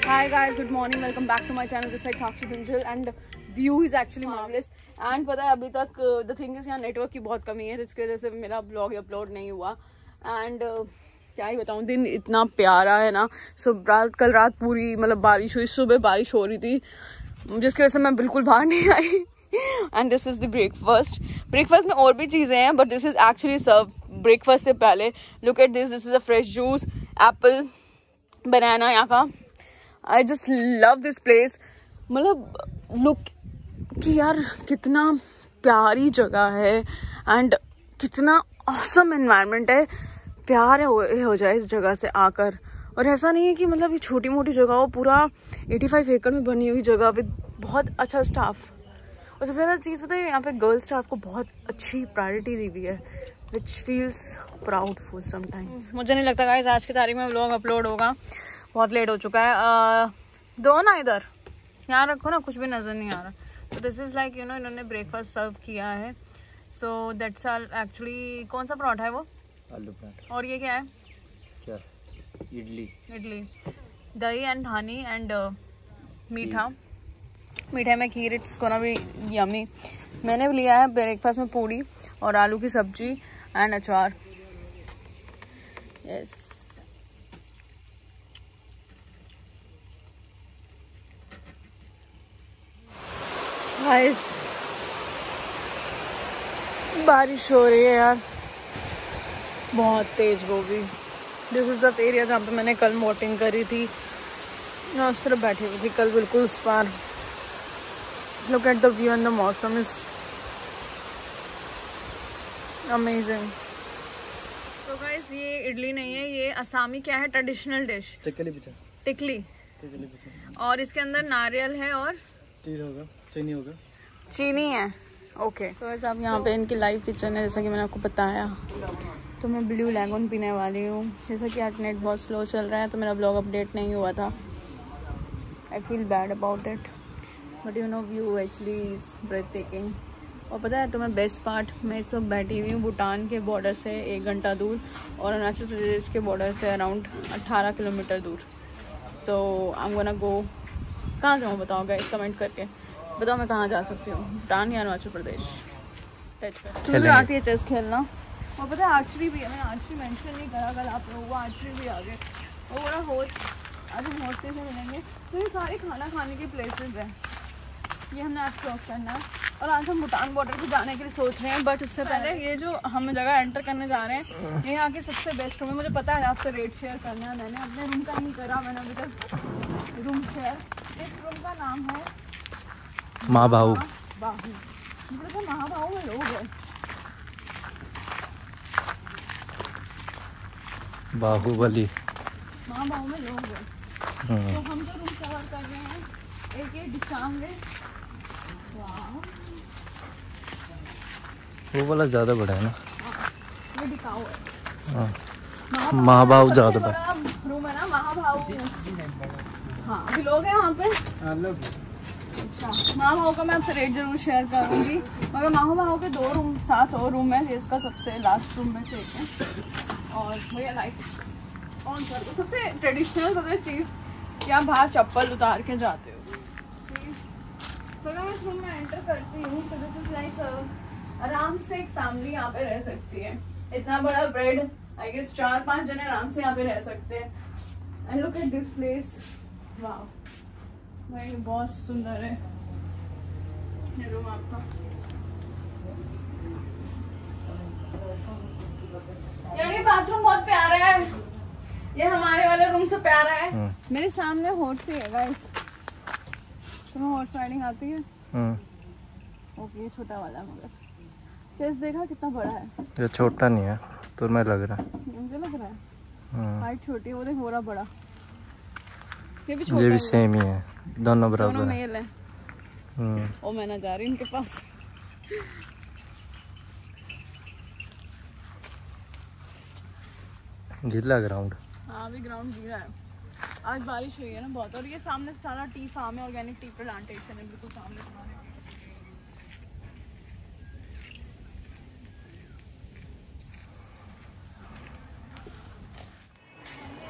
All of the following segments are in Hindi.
Hi guys, good morning. Welcome back to my channel. This is Sakshi Dhinchal and view is actually marvelous. And पता है अभी तक the thing is यहाँ नेटवर्क की बहुत कमी है, जिसकी वजह से मेरा ब्लॉग अपलोड नहीं हुआ. And क्या ही बताऊँ, दिन इतना प्यारा है ना. कल रात पूरी मतलब बारिश हुई, सुबह बारिश हो रही थी, जिसकी वजह से मैं बिल्कुल बाहर नहीं आई. And this is the breakfast. Breakfast में और भी चीज़ें हैं, but this is actually served breakfast से पहले. Look at this. This is a fresh juice, apple, banana यहाँ का. I just love this place. मतलब look कि यार कितना प्यारी जगह है and कितना awesome environment है. प्यार हो जाए इस जगह से आकर. और ऐसा नहीं है कि मतलब ये छोटी मोटी जगह हो, पूरा 85 एकड़ में बनी हुई जगह विद बहुत अच्छा स्टाफ. और सबसे ज़्यादा चीज़ पता है, यहाँ पे गर्ल स्टाफ को बहुत अच्छी प्रायोरिटी दी हुई है, विच फील्स प्राउडफुल समटाइम्स. मुझे नहीं लगता गाइस आज की तारीख में व्लॉग अपलोड होगा, बहुत लेट हो चुका है. दो ना इधर यहाँ रखो ना, कुछ भी नज़र नहीं आ रहा. तो दिस इज़ लाइक इन्होंने ब्रेकफास्ट सर्व किया है. So that's all. एक्चुअली कौन सा पराठा है वो? आलू पराठा. और ये क्या है? क्या? इडली. दही एंड हनी एंड मीठा. मीठे में खीर. It's gonna be yummy. मैंने भी लिया है ब्रेकफास्ट में पूड़ी और आलू की सब्जी एंड अचार. यस. गाइस बारिश हो रही है यार, बहुत तेज वो भी. दिस इज द एरिया जहाँ पे मैंने कल बोटिंग करी थी. मैं उस तरफ बैठी हुई थी कल, बिल्कुल उस पार. Look at the view and the मौसम is amazing. तो guys ये इडली नहीं है, ये असमी क्या है ट्रेडिशनल डिश? टिकली. और इसके अंदर नारियल है और चीनी है. ओके. तो वैसे आप यहाँ पे इनकी लाइव किचन है, जैसा कि मैंने आपको बताया. तो मैं ब्लू लैगून पीने वाली हूँ. जैसा कि आज नेट बहुत स्लो चल रहा है तो मेरा ब्लॉग अपडेट नहीं हुआ था. I feel bad about it, but you know view actually is breathtaking. और पता है तुम्हें बेस्ट पार्ट, मैं इस वक्त बैठी हुई हूँ भूटान के बॉर्डर से 1 घंटा दूर और अरुणाचल प्रदेश के बॉर्डर से अराउंड 18 किलोमीटर दूर. So I am gonna go. कहाँ जाऊँ बताओ गाइस, कमेंट करके बताओ मैं कहाँ जा सकती हूँ, भूटान या अरुणाचल प्रदेश. टच कर. मुझे आती है चेस खेलना. और पता है आर्चरी भी है, मैंने आर्चरी मेंशन नहीं करा कल आप लोगों को. आर्चरी भी आ गए. और बड़ा होस्ट, आज हम होस्टे से मिलेंगे. तो ये सारे खाना खाने की प्लेसेस हैं, ये हमने आज क्रॉस करना है. और आज हम भूटान बॉर्डर पे जाने के लिए सोच रहे हैं, बट उससे पहले ये जो हम जगह एंटर करने जा रहे हैं, ये यहाँ की सबसे बेस्ट रूम है. मुझे पता है आपसे रेट शेयर करना है, मैंने अपने रूम का नहीं करा. मैंने अभी तक रूम शेयर. इस रूम का नाम है महाबाहु. मतलब महाबाहु में लोग हैं. बाहुबली. महाबाहु में लोग हैं. तो हम जो रूम कवर कर रहे हैं, एक ये दिखाएंगे. वो वाला ज्यादा बड़ा है ना? ये दिखाओ है. महाबाहु ज्यादा बड़ा रूम है ना महाबाहु. हाँ अभी लोग हैं वहाँ पे. अच्छा महाबाहु का मैं आपसे रेट जरूर शेयर करूँगी, मगर महाबाहु के 2 रूम 7 और रूम है. इसका सबसे लास्ट रूम में से एक है. और भैया लाइट ऑन कर दो. सबसे ट्रेडिशनल पता है चीज़ कि आप बाहर चप्पल उतार के जाते हो. सो अगर मैं इस रूम में एंटर करती हूँ तो दिस इज लाइक आराम से एक फैमिली यहाँ पे रह सकती है. इतना बड़ा बेड, आई गेस 4-5 जने आराम से यहाँ पे रह सकते हैं. And look at this place. वाह भाई बहुत सुंदर है ये रूम आपका. यार ये बाथरूम बहुत प्यारा है, ये हमारे वाले रूम से प्यारा है. मेरे सामने हॉर्स है गाइस. तुम्हें हॉर्स राइडिंग आती है? ओके ये छोटा वाला है, मगर चेस देखा कितना बड़ा है. ये छोटा नहीं है तो मैं लग रहा है, मुझे लग रहा है हाइट छोटी है. वो देख वो रहा बड़ा. ये भी छोटा, ये भी सेम ही है, दोनों बराबर. दोनों मेल है. ओ मैं ना जा रही इनके पास. जिला ग्राउंड. हाँ अभी ग्राउंड गीला है, आज बारिश हुई है ना बहुत. और ये सामने सारा टी फार्म है, ऑर्गेनिक टी प्लांटेशन है बिल्कुल सामने तुम्हारे.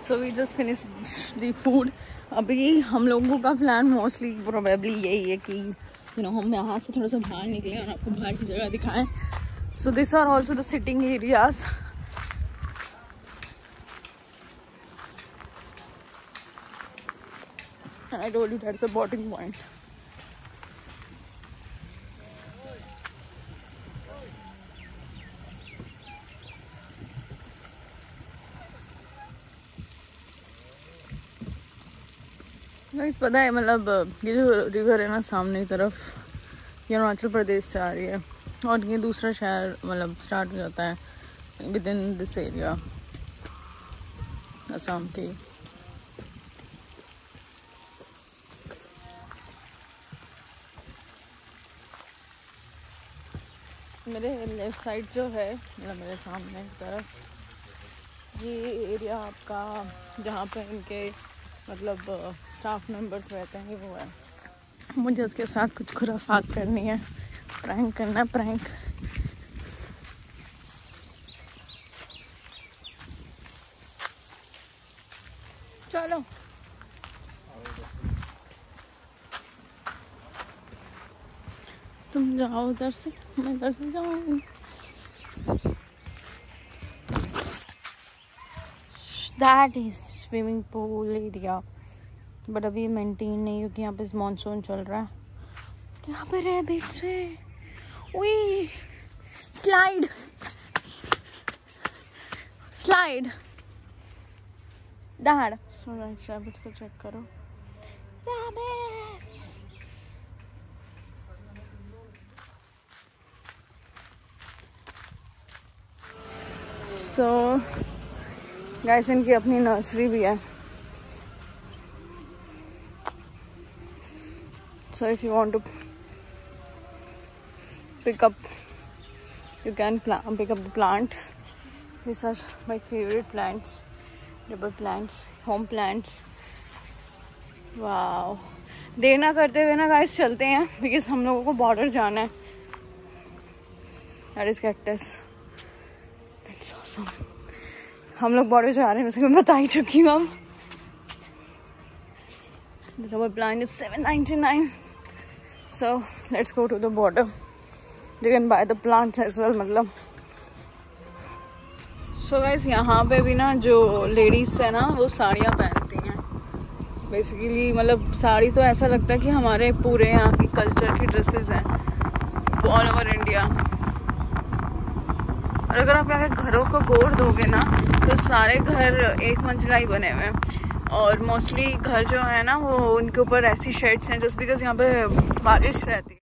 So we just finish the food. अभी हम लोगों का प्लान मोस्टली प्रोबेबली यही है कि हम यहाँ से थोड़ा सा बाहर निकलें और आपको बाहर की जगह दिखाएं। So this are also the sitting areas. And I told you that's a boarding point. Guys पता है मतलब ये जो रिवर है ना सामने की तरफ, ये अरुणाचल प्रदेश से आ रही है और ये दूसरा शहर मतलब स्टार्ट हो जाता है within this area Assam के। मेरे लेफ्ट साइड जो है मतलब मेरे सामने की तरफ ये एरिया आपका जहाँ पे इनके मतलब स्टाफ मेंबर्स रहते हैं वो है। मुझे उसके साथ कुछ खुराफात करनी है, प्रैंक करना है, प्रैंक। चलो तुम जाओ उधर से, मैं इधर से जाऊंगी। That is swimming pool area, but अभी मेंटेन नहीं क्योंकि यहाँ पे मानसून चल रहा है। यहाँ पे रैबिट्स है, उई slide slide dad. So guys rabbits को चेक करो, रैबिट्स। सो गाइस इनकी अपनी नर्सरी भी है। So if you want to pick up, you can pick up the plant. These are my favorite plants, rubber plants, home plants. Wow. देर ना करते हुए ना गाइस चलते हैं बिकॉज हम लोगों को बॉर्डर जाना है। That is cactus. That's awesome. हम लोग बॉर्डर जा रहे हैं, वैसे मैं बता ही चुकी हूँ अब। The rubber plant is $7.99. So let's go to the border. You can buy the plants as well मतलब। So guys यहाँ पे भी ना जो लेडीज है ना वो साड़ियाँ पहनती हैं बेसिकली। मतलब साड़ी तो ऐसा लगता है कि हमारे पूरे यहाँ की कल्चर की ड्रेसेस हैं ऑल ओवर इंडिया। और अगर आप यहाँ के घरों को गौर दोगे ना तो सारे घर एक मंजिला ही बने हुए हैं और मोस्टली घर जो है ना वो उनके ऊपर ऐसी शेड्स हैं जस्ट बिकॉज यहाँ पे बारिश रहती है।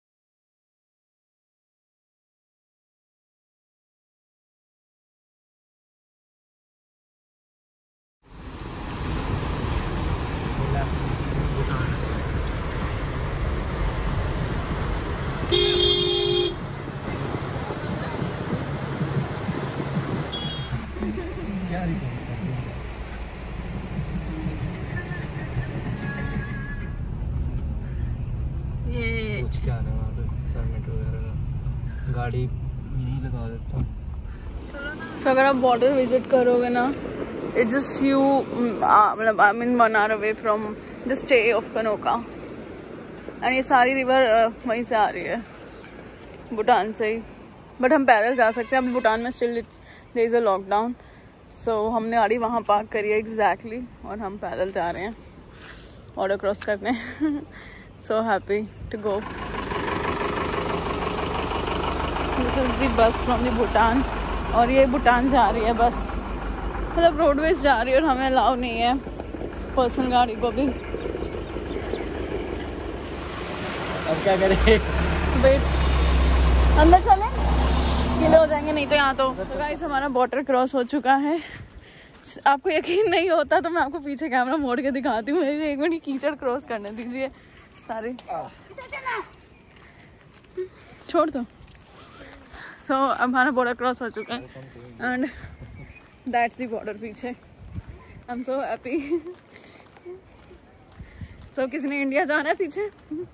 क्या है वहाँ पे परमिट वगैरह का गाड़ी यहीं लगा देता हूँ। तो अगर आप बॉर्डर विजिट करोगे ना इट्स जस्ट फ्यू मतलब I mean 1 hour away from the stay of कनोका एंड ये सारी रिवर वहीं से आ रही है भूटान से ही। बट हम पैदल जा सकते हैं। अभी भूटान में still there is a lockdown so हमने गाड़ी वहाँ पार्क करी है एग्जैक्टली और हम पैदल जा रहे हैं बॉर्डर क्रॉस करने। So happy to go. This is the bus from the Bhutan और ये भूटान जा रही है बस मतलब रोडवेज जा रही है और हमें अलाउ नहीं है पर्सनल गाड़ी को भी। अब क्या करें? वेट अंदर चले गीले हो जाएंगे नहीं तो यहाँ तो गाइस हमारा बॉर्डर क्रॉस हो चुका है। आपको यकीन नहीं होता तो मैं आपको पीछे कैमरा मोड़ के दिखाती हूँ। मेरी 1 मिनट कीचड़ क्रॉस करने दीजिए सारे छोड़ दो। सो अब हमारा बॉर्डर क्रॉस हो चुका है एंड दैट्स द बॉर्डर पीछे। I am so happy. सो किसी ने इंडिया जाना है पीछे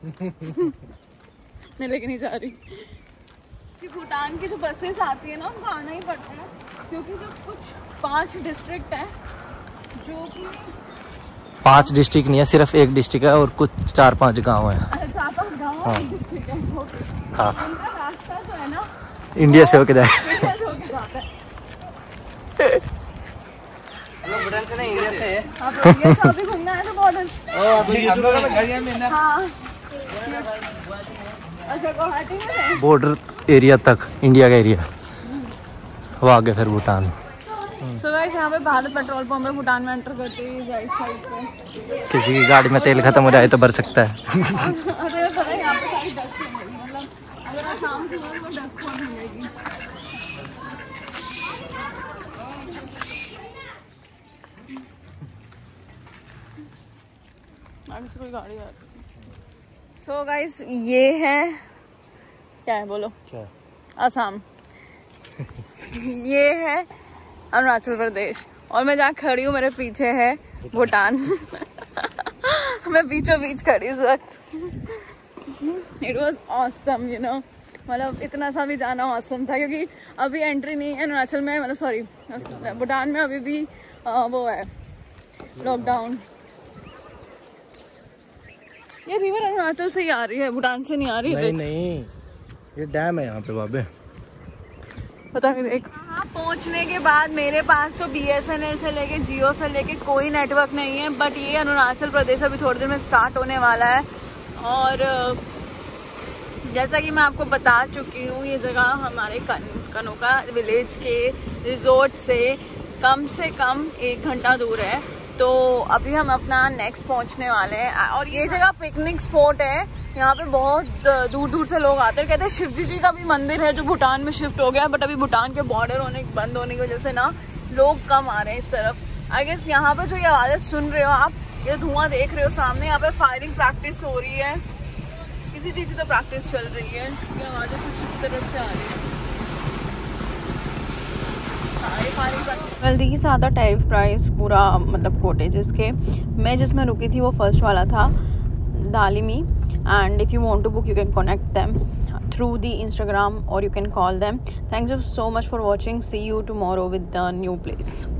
नहीं लेके नहीं जा रही। भूटान की जो बसेस आती है ना उनको आना ही पड़ता है क्योंकि जो कुछ 5 डिस्ट्रिक्ट हैं 5 डिस्ट्रिक्ट नहीं है, सिर्फ एक डिस्ट्रिक्ट है और कुछ 4-5 गांव है। हाँ हाँ, रास्ता तो है ना इंडिया से होके जाए। भूटान से नहीं, इंडिया से है। अभी घूमना है तो बॉर्डर। अच्छा, गुवाहाटी में है बॉर्डर एरिया तक इंडिया का एरिया, वो आगे फिर भूटान। सो गाइस, यहाँ पे भारत पेट्रोल पंप है, भूटान में एंटर करते ही राइट साइड पे। किसी की गाड़ी में तेल खत्म हो जाए तो भर सकता है। अरे पता है यहाँ पे सारी डस्ट मिलेगी, मतलब अगर आसाम की हो तो डस्ट बहुत मिलेगी। आगे से कोई गाड़ी आ रही है। सो गाइस, ये है क्या है बोलो? क्या? असम। ये है अरुणाचल प्रदेश और मैं जहाँ खड़ी हूँ मेरे पीछे है भूटान। मैं बीचों बीच खड़ी इस वक्त। It was awesome, you know, मतलब इतना सा भी जाना ऑसम था क्योंकि अभी एंट्री नहीं है अरुणाचल में, मतलब सॉरी भूटान में अभी भी वो है लॉकडाउन। ये रिवर अरुणाचल से ही आ रही है, भूटान से नहीं आ रही है। नहीं, ये डैम है यहाँ पे बाबे। पता नहीं देख। वहाँ पहुँचने के बाद मेरे पास तो BSNL से लेके जियो से लेके कोई नेटवर्क नहीं है, बट ये अरुणाचल प्रदेश अभी थोड़ी देर में स्टार्ट होने वाला है। और जैसा कि मैं आपको बता चुकी हूँ, ये जगह हमारे कनोका विलेज के रिजोर्ट से कम 1 घंटा दूर है। तो अभी हम अपना नेक्स्ट पहुंचने वाले हैं और ये जगह पिकनिक स्पॉट है। यहाँ पे बहुत दूर दूर से लोग आते हैं। कहते हैं शिवजी जी का भी मंदिर है जो भूटान में शिफ्ट हो गया, बट अभी भूटान के बॉर्डर बंद होने की वजह से ना लोग कम आ रहे हैं इस तरफ। आई गेस यहाँ पे जो ये आवाज़ें सुन रहे हो आप, ये धुआं देख रहे हो सामने, यहाँ पे फायरिंग प्रैक्टिस हो रही है, किसी चीज़ की तो प्रैक्टिस चल रही है। ये आवाज़ें कुछ इसी तरफ से आ रही है। जल्दी की सादा टैरिफ प्राइस पूरा मतलब कॉटेजेस के। मैं जिसमें रुकी थी वो फर्स्ट वाला था, दालिमी। And if you want to book you can connect them through the Instagram or you can call them. Thanks so much for watching. See you tomorrow with the new place.